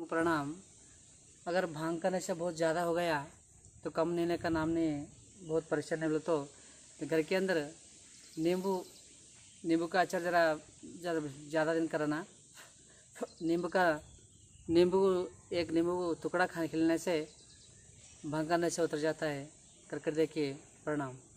को प्रणाम। अगर भांग का नशा बहुत ज़्यादा हो गया तो कम लेने का नाम नहीं, बहुत परेशान है बोले तो घर के अंदर नींबू का अचार ज़रा ज़्यादा दिन कराना। एक नींबू टुकड़ा खाने खिलाने से भांग का नशा उतर जाता है। करके देखिए। प्रणाम।